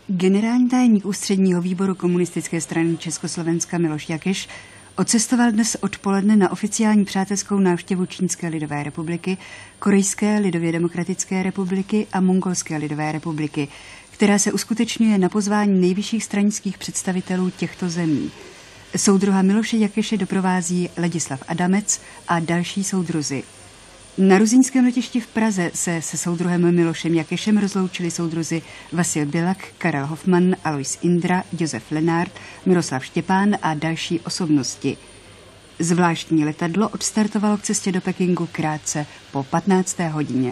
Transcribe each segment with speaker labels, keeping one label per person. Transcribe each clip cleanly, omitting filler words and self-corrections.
Speaker 1: Generální tajemník Ústředního výboru Komunistické strany Československa Miloš Jakeš odcestoval dnes odpoledne na oficiální přátelskou návštěvu Čínské lidové republiky, Korejské lidově demokratické republiky a Mongolské lidové republiky, která se uskutečňuje na pozvání nejvyšších stranických představitelů těchto zemí. Soudruha Miloše Jakeše doprovází Ladislav Adamec a další soudruzi. Na Ruzyňském letišti v Praze se soudruhem Milošem Jakešem rozloučili soudruzi Vasil Bilak, Karel Hoffmann, Alois Indra, Josef Lenard, Miroslav Štěpán a další osobnosti. Zvláštní letadlo odstartovalo k cestě do Pekingu krátce po 15. hodině.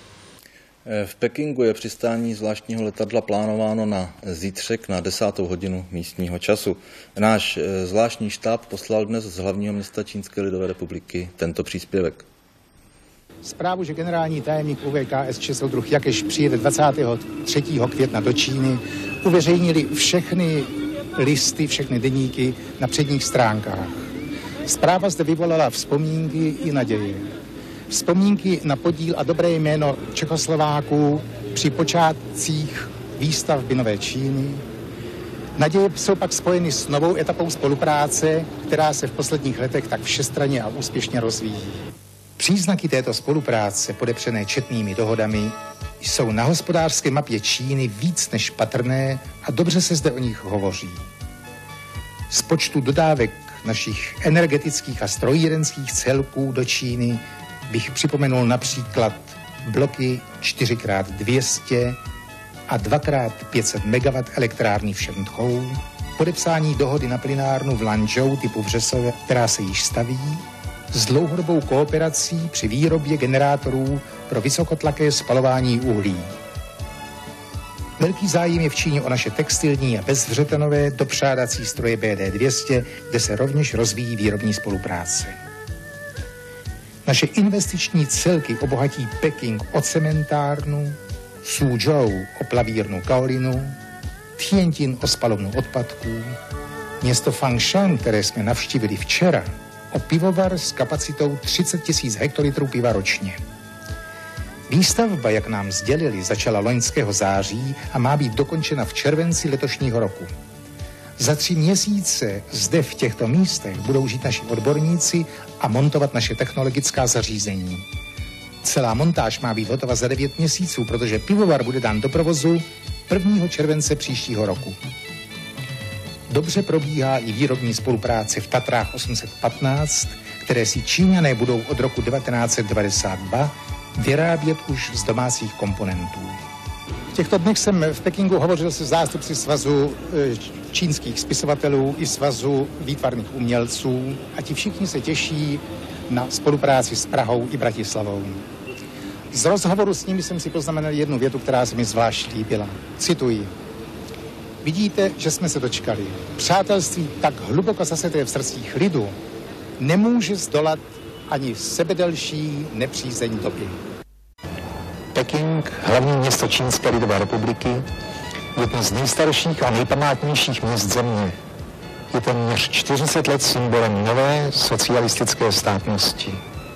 Speaker 2: V Pekingu je přistání zvláštního letadla plánováno na zítřek na 10. hodinu místního času. Náš zvláštní štáb poslal dnes z hlavního města Čínské lidové republiky tento příspěvek.
Speaker 3: Zprávu, že generální tajemník UVKSČ soudruh Jakeš přijede 23. května do Číny, uveřejnili všechny listy, všechny deníky na předních stránkách. Zpráva zde vyvolala vzpomínky i naděje. Vzpomínky na podíl a dobré jméno Čechoslováků při počátcích výstavby Nové Číny. Naděje jsou pak spojeny s novou etapou spolupráce, která se v posledních letech tak všestranně a úspěšně rozvíjí. Příznaky této spolupráce, podepřené četnými dohodami, jsou na hospodářské mapě Číny víc než patrné a dobře se zde o nich hovoří. Z počtu dodávek našich energetických a strojírenských celků do Číny bych připomenul například bloky 4x200 a 2x500 MW elektrárny v Šentchou, podepsání dohody na plynárnu v Lanzhou typu Vřesové, která se již staví, s dlouhodobou kooperací při výrobě generátorů pro vysokotlaké spalování uhlí. Velký zájem je v Číně o naše textilní a bezvřetenové dopřádací stroje BD200, kde se rovněž rozvíjí výrobní spolupráce. Naše investiční celky obohatí Peking o cementárnu, Suzhou o plavírnu kaolinu, Tianjin o spalovnu odpadků, město Fangshan, které jsme navštívili včera, o pivovar s kapacitou 30 000 hektolitrů piva ročně. Výstavba, jak nám sdělili, začala loňského září a má být dokončena v červenci letošního roku. Za 3 měsíce zde v těchto místech budou žít naši odborníci a montovat naše technologická zařízení. Celá montáž má být hotova za 9 měsíců, protože pivovar bude dán do provozu 1. července příštího roku. Dobře probíhá i výrobní spolupráce v Tatrách 815, které si Číňané budou od roku 1992 vyrábět už z domácích komponentů. V těchto dnech jsem v Pekingu hovořil se zástupci Svazu čínských spisovatelů i Svazu výtvarných umělců a ti všichni se těší na spolupráci s Prahou i Bratislavou. Z rozhovoru s nimi jsem si poznamenal jednu větu, která se mi zvlášť líbila. Cituji. Vidíte, že jsme se dočkali. Přátelství tak hluboko zaseté v srdcích lidu nemůže zdolat ani sebedelší nepřízeň doby.
Speaker 4: Peking, hlavní město Čínské lidové republiky, je jedno z nejstarších a nejpamátnějších měst země. Je téměř 40 let symbolem nové socialistické státnosti.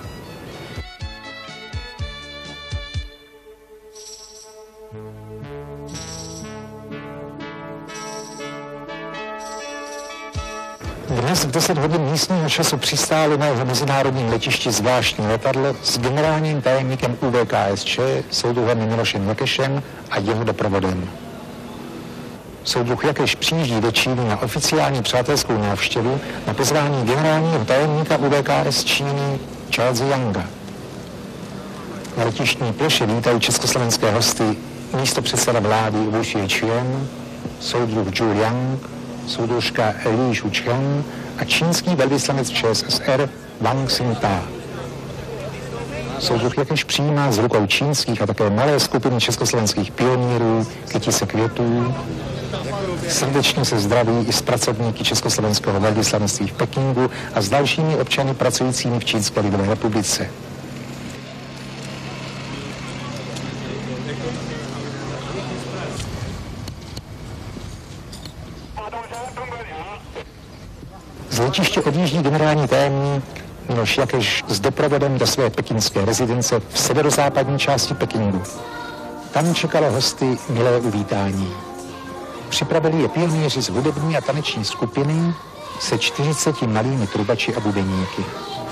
Speaker 4: Dnes v 10 hodin místního času přistálo na jeho mezinárodním letišti zvláštní letadlo s generálním tajemníkem UVKSČ, soudruhem Milošem Jakešem a jeho doprovodem. Soudruh Jakeš přijíždí do Číny na oficiální přátelskou návštěvu na pozvání generálního tajemníka UVKS Číny Charlesa Younga. Na letištní ploše vítají československé hosty místopředseda vlády Wu Zhiqiang, soudruh Zhu Liang, soudružka Li Shuqiang a čínský velvyslanec ČSSR Wang Xingta. Soudruh Jakeš přijímá z rukou čínských a také malé skupiny československých pionýrů kytice květů. Srdečně se zdraví i s pracovníky československého velvyslanectví v Pekingu a s dalšími občany pracujícími v Čínské lidové republice. Z letiště odjíždí generální tajemník Miloš Jakeš s doprovodem do své pekingské rezidence v severozápadní části Pekingu. Tam čekalo hosty milé uvítání.
Speaker 3: Připravili je pionýři z hudební a taneční skupiny se 40 malými trubači a bubeníky.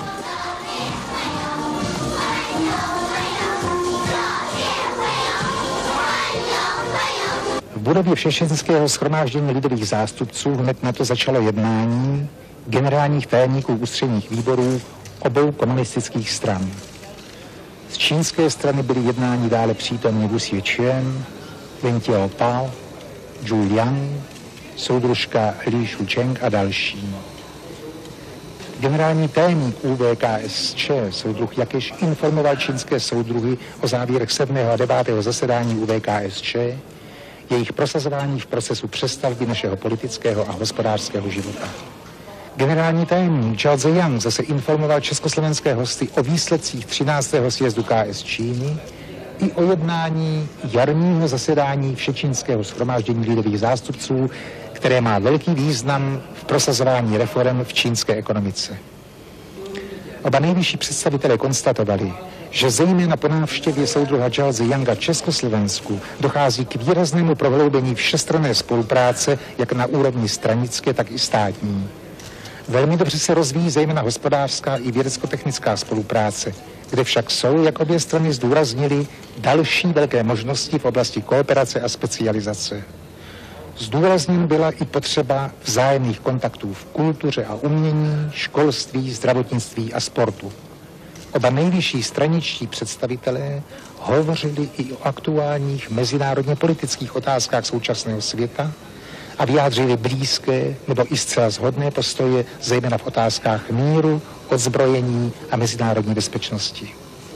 Speaker 3: V budově Všečenského shromáždění lidových zástupců hned na to začalo jednání generálních tajemníků ústředních výborů obou komunistických stran. Z čínské strany byly jednání dále přítomni Wu Xieqian, Wen Jiabao, Zhu Liang, soudružka Li Shucheng a další. Generální tajemník UVKSČ, soudruh Jakeš, informoval čínské soudruhy o závěrech 7. a 9. zasedání UVKSČ, jejich prosazování v procesu přestavby našeho politického a hospodářského života. Generální tajemník Zhao Ziyang zase informoval československé hosty o výsledcích 13. sjezdu KS Číny i o jednání jarního zasedání Všečínského shromáždění lidových zástupců, které má velký význam v prosazování reforem v čínské ekonomice. Oba nejvyšší představitelé konstatovali, že zejména po návštěvě soudruha Zhao Ziyanga v Československu dochází k výraznému prohloubení všestranné spolupráce jak na úrovni stranické, tak i státní. Velmi dobře se rozvíjí zejména hospodářská i vědecko-technická spolupráce, kde však jsou, jak obě strany zdůraznili, další velké možnosti v oblasti kooperace a specializace. Zdůrazněn byla i potřeba vzájemných kontaktů v kultuře a umění, školství, zdravotnictví a sportu. Oba nejvyšší straničtí představitelé hovořili i o aktuálních mezinárodně politických otázkách současného světa a vyjádřili blízké nebo i zcela shodné postoje, zejména v otázkách míru, odzbrojení a mezinárodní bezpečnosti.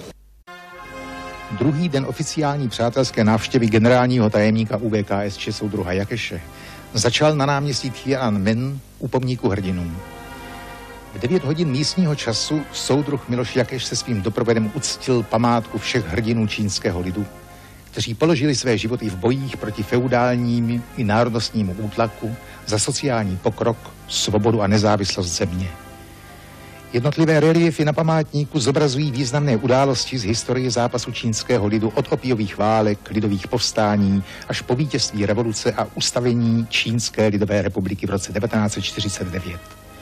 Speaker 3: Druhý den oficiální přátelské návštěvy generálního tajemníka UVKSČ soudruha Jakeše začal na náměstí Tiananmen u pomníku hrdinům. V 9 hodin místního času soudruh Miloš Jakeš se svým doprovodem uctil památku všech hrdinů čínského lidu, kteří položili své životy v bojích proti feudálnímu i národnostnímu útlaku za sociální pokrok, svobodu a nezávislost země. Jednotlivé reliefy na památníku zobrazují významné události z historie zápasu čínského lidu od opiových válek, lidových povstání až po vítězství revoluce a ustavení Čínské lidové republiky v roce 1949.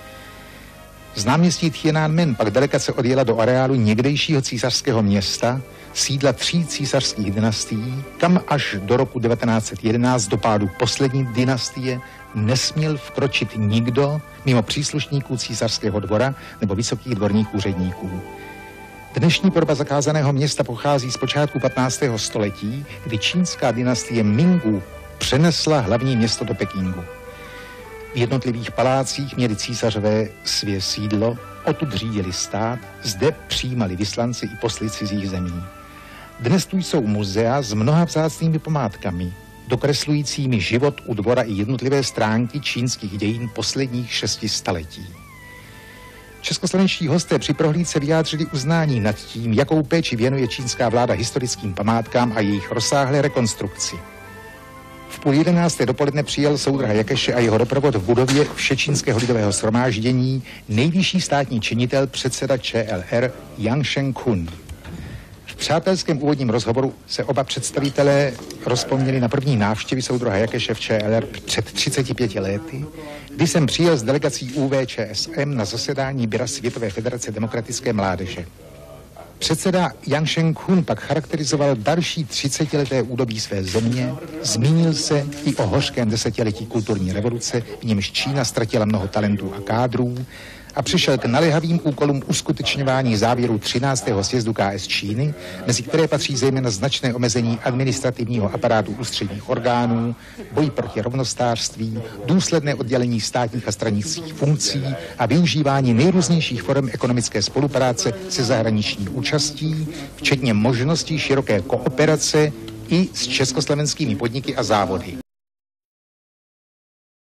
Speaker 3: Z náměstí Tiananmen pak delegace odjela do areálu někdejšího císařského města, sídla 3 císařských dynastií, kam až do roku 1911 do pádu poslední dynastie nesměl vkročit nikdo mimo příslušníků císařského dvora nebo vysokých dvorních úředníků. Dnešní podoba zakázaného města pochází z počátku 15. století, kdy čínská dynastie Mingů přenesla hlavní město do Pekingu. V jednotlivých palácích měli císařové své sídlo, odtud řídili stát, zde přijímali vyslanci i posly cizích zemí. Dnes tu jsou muzea s mnoha vzácnými památkami, dokreslujícími život u dvora i jednotlivé stránky čínských dějin posledních 6 staletí. Českoslovenští hosté při prohlídce vyjádřili uznání nad tím, jakou péči věnuje čínská vláda historickým památkám a jejich rozsáhlé rekonstrukci. V 10:30 dopoledne přijel soudruha Jakeše a jeho doprovod v budově Všečínského lidového shromáždění nejvyšší státní činitel, předseda ČLR Yang Sheng-kun. V přátelském úvodním rozhovoru se oba představitelé rozpomněli na první návštěvy soudruha Jakeše v ČLR před 35 lety, kdy jsem přijel s delegací UVČSM na zasedání Byra Světové federace demokratické mládeže. Předseda Yang Sheng-kun pak charakterizoval další 30leté údobí své země, zmínil se i o hořkém desetiletí kulturní revoluce, v němž Čína ztratila mnoho talentů a kádrů, a přišel k naléhavým úkolům uskutečňování závěrů 13. sjezdu KS Číny, mezi které patří zejména značné omezení administrativního aparátu ústředních orgánů, boj proti rovnostářství, důsledné oddělení státních a stranických funkcí a využívání nejrůznějších forem ekonomické spolupráce se zahraniční účastí, včetně možností široké kooperace i s československými podniky a závody.